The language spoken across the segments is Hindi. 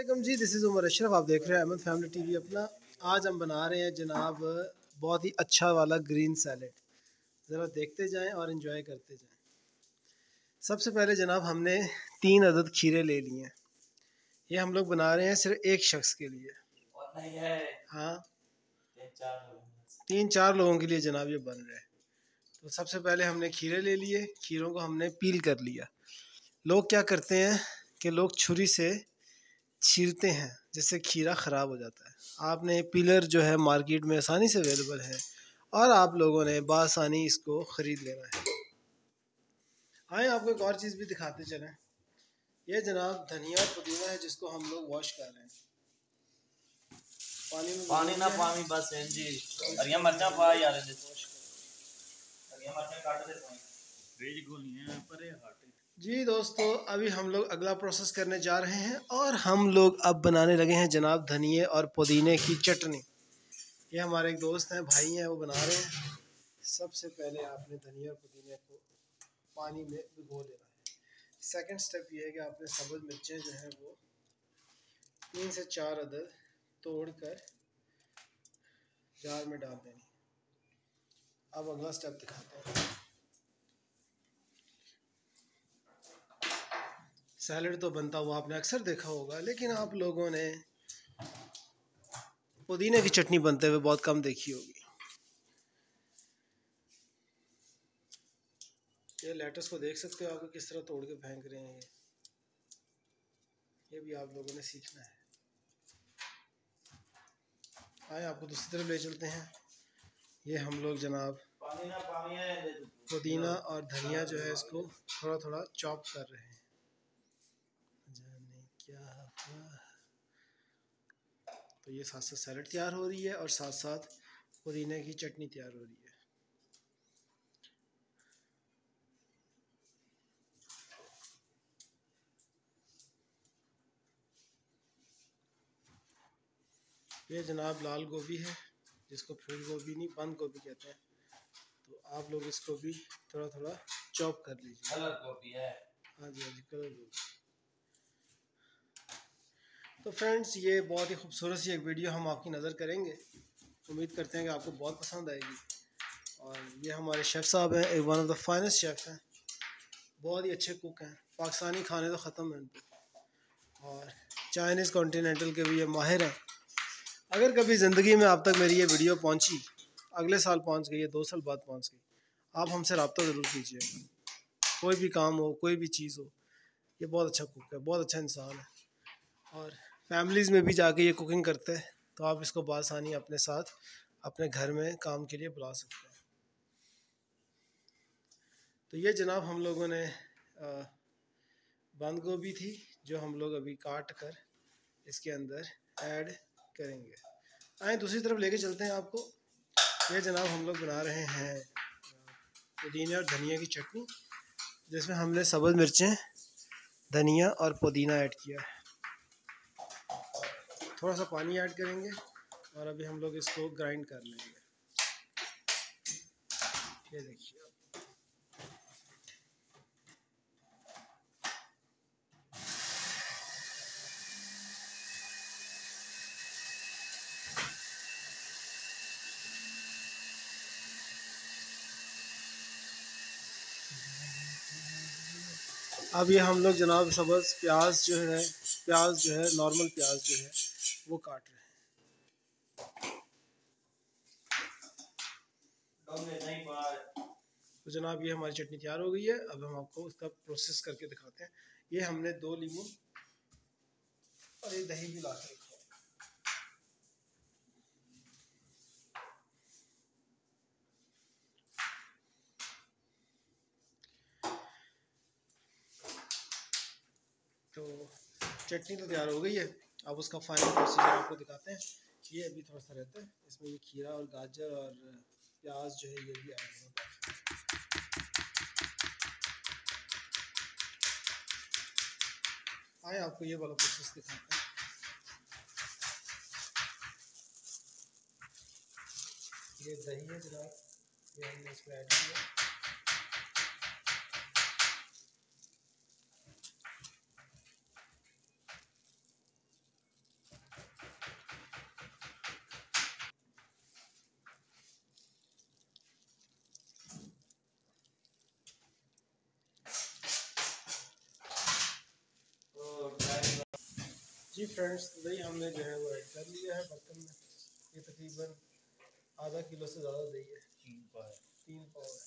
वालेकुम जी, दिस इज़ उमर अशरफ। आप देख रहे हैं अहमद फैमिली टीवी अपना। आज हम बना रहे हैं जनाब बहुत ही अच्छा वाला ग्रीन सैलेड। ज़रा देखते जाएं और इन्जॉय करते जाएं। सबसे पहले जनाब हमने 3 अदद खीरे ले लिए हैं। ये हम लोग बना रहे हैं सिर्फ एक शख्स के लिए। हाँ, 3-4 लोगों के लिए जनाब ये बन रहा है। तो सबसे पहले हमने खीरे ले लिए, खीरों को हमने पील कर लिया। लोग क्या करते हैं कि लोग छुरी से छीलते हैं, जिससे खीरा ख़राब हो जाता है। आपने पीलर जो है मार्केट में आसानी से अवेलेबल है और आप लोगों ने बआसानी इसको ख़रीद लेना है। आए आपको एक और चीज़ भी दिखाते चलें। ये जनाब धनिया और पुदीना है, जिसको हम लोग वॉश कर रहे हैं। पानी ना पानी बस जी। हरिया मिर्चा पा यार, हरिया मिर्चा काट दे भेज गोलियां पर हट। जी दोस्तों, अभी हम लोग अगला प्रोसेस करने जा रहे हैं और हम लोग अब बनाने लगे हैं जनाब धनिए और पुदीने की चटनी। ये हमारे एक दोस्त हैं, भाई हैं, वो बना रहे हैं। सबसे पहले आपने धनिया और पुदीने को पानी में भिगो देना है। सेकंड स्टेप ये है कि आपने सब्ज़ मिर्चें जो हैं वो 3 से 4 अदद तोड़कर जार में डाल देनी। अब अगला स्टेप दिखाते हैं। सैलेड तो बनता हुआ आपने अक्सर देखा होगा, लेकिन आप लोगों ने पुदीने की चटनी बनते हुए बहुत कम देखी होगी। ये लेटस को देख सकते हो आपको किस तरह तोड़ के फेंक रहे हैं। ये भी आप लोगों ने सीखना है। आए आपको दूसरी तरफ ले चलते हैं। ये हम लोग जनाब पुदीना और धनिया जो है इसको थोड़ा थोड़ा चॉप कर रहे हैं। जाने क्या हुआ। तो ये साथ साथ सैलेड तैयार हो रही है और साथ साथ पुदीने की चटनी तैयार हो रही है। ये जनाब लाल गोभी है, जिसको फूल गोभी नहीं बंद गोभी कहते हैं। तो आप लोग इसको भी थोड़ा थोड़ा चॉप कर लीजिए। कलर गोभी है। हाँ जी, हाँ जी, कलर गोभी। तो फ्रेंड्स, ये बहुत ही खूबसूरत सी एक वीडियो हम आपकी नज़र करेंगे। उम्मीद करते हैं कि आपको बहुत पसंद आएगी। और ये हमारे शेफ़ साहब हैं, one of the finest chef हैं, बहुत ही अच्छे कुक हैं। पाकिस्तानी खाने तो ख़त्म हैं और चाइनीज़ कॉन्टिनेंटल के भी ये माहिर हैं। अगर कभी ज़िंदगी में आप तक मेरी ये वीडियो पहुंची, अगले साल पहुंच गई या 2 साल बाद पहुंच गई, आप हमसे रब्ता ज़रूर कीजिएगा। कोई भी काम हो, कोई भी चीज़ हो, ये बहुत अच्छा कुक है, बहुत अच्छा इंसान है। और फैमिलीज़ में भी जाके ये कुकिंग करते हैं, तो आप इसको बआसानी अपने साथ अपने घर में काम के लिए बुला सकते हैं। तो ये जनाब हम लोगों ने बंद गोभी थी, जो हम लोग अभी काट कर इसके अंदर ऐड करेंगे। आए दूसरी तरफ लेके चलते हैं आपको। ये जनाब हम लोग बना रहे हैं पुदीने और धनिया की चटनी, जिसमें हमने सब्ज़ मिर्चें, धनिया और पुदीना ऐड किया है। थोड़ा सा पानी ऐड करेंगे और अभी हम लोग इसको ग्राइंड कर लेंगे। ये देखिए, अब ये हम लोग जनाब सब्ज़ प्याज जो है नॉर्मल प्याज जो है वो काट रहे हैं। तो जनाब ये हमारी चटनी तैयार हो गई है। अब हम आपको उसका प्रोसेस करके दिखाते हैं। ये हमने 2 लीमू और एक दही भी ला के रखा है। तो चटनी तो तैयार हो गई है। अब उसका फाइनल प्रोसीजर आपको दिखाते हैं। ये अभी थोड़ा सा रहता है, इसमें ये खीरा और गाजर और प्याज जो है ये भी ऐड होगा। आए आपको ये वाला प्रोसेस दिखाते हैं। ये दही है जनाब, ये हमने इसमें ऐड किया। जी फ्रेंड्स, दही हमने जो है वो ऐड कर लिया है बर्तन में। ये तकरीबन आधा किलो से ज़्यादा दही है, 3 पाव है।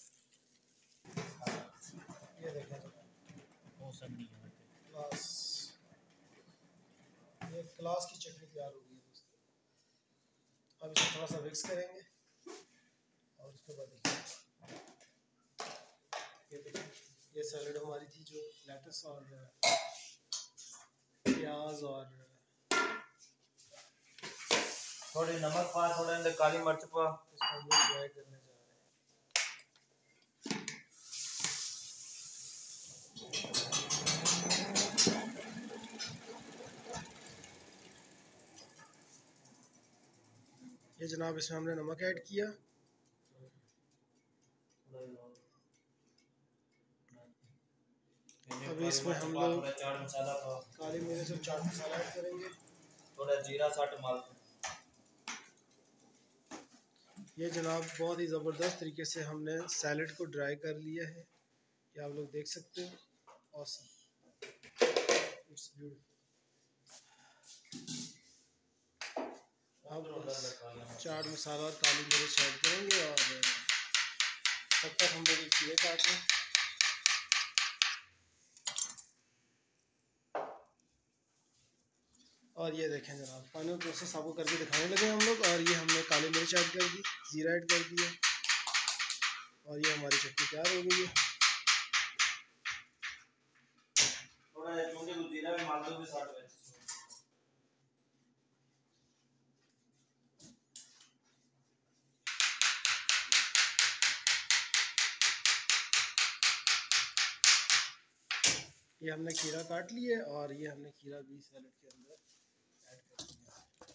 ये देखें क्लास, ये क्लास की चटनी तैयार हो गई है दोस्तों। अब इसे थोड़ा सा मिक्स करेंगे और उसके बाद ये सैलड हमारी थी जो लेटस और प्याज और थोड़ी नमक पा, थोड़ा काली मिर्च पा, इसको हम लोग फ्राई करने जा रहे हैं। ये जनाब इसमें हमने नमक ऐड किया। अभी इसमें हम लोग चाट मसाला पा, काली मिर्च और चाट मसाला ऐड करेंगे। थोड़ा जीरा सट माल। ये जनाब बहुत ही ज़बरदस्त तरीके से हमने सैलड को ड्राई कर लिया है, ये आप लोग देख सकते हो। Awesome, it's beautiful. अब चाट मसाला और काली मिर्च ऐड करेंगे और तब तक हम लोग खीरे काट लें। और ये देखें जनाब फाइनल प्रोसेस आपको करके दिखाने लगे हम लोग। और ये हमने काली मिर्च ऐड कर दी, ज़ीरा ऐड कर दिया और ये हमारी चटनी तैयार हो गई है। ये हमने खीरा काट लिया और ये हमने खीरा भी सैलड के अंदर ऐड कर दिया।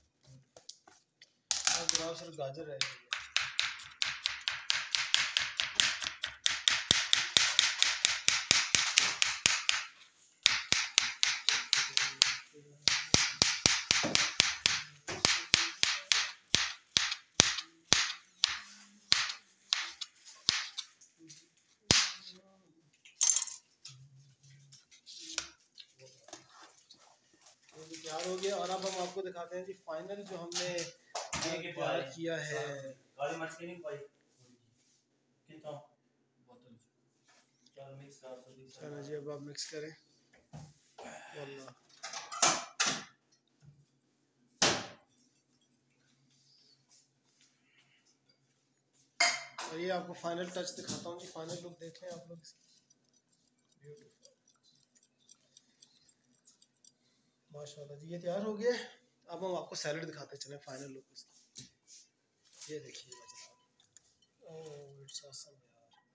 अब जनाब सिर्फ गाजर रह गई है। तैयार हो गया और अब हम आपको दिखाते हैं जी फाइनल जो हमने तैयार किया है। चलो जी अब आप मिक्स करें। और ये आपको फाइनल टच दिखाता हूँ जी, फाइनल लुक देख लें आप लोग इसकी। ब्यूटीफुल, माशाल्लाह जी, ये तैयार हो गया। अब हम आपको सैलड दिखाते चलें फाइनल लुक उसकी। ये देखिए जनाब, ओह इट्स ऑसम यार।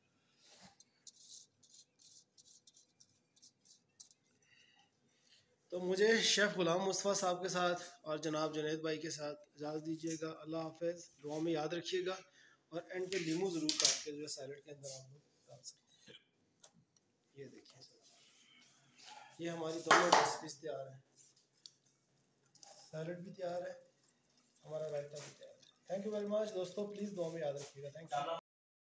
तो मुझे शेफ़ गुलाम मुस्तफ़ा साहब के साथ और जनाब जुनैद भाई के साथ इजाज़त दीजिएगा। अल्लाह हाफ़िज़, दुआ में याद रखिएगा और एंड पे लीमू ज़रूर काट के जो है सैलड के अंदर आप लोग डाल सकते हैं। ये देखिए ये हमारी दोनों रेसिपीज़ तैयार हैं, सैलड भी तैयार है, हमारा रायता भी तैयार है। थैंक यू वेरी मच दोस्तों, प्लीज़ दुआ में याद रखिएगा। Thank you.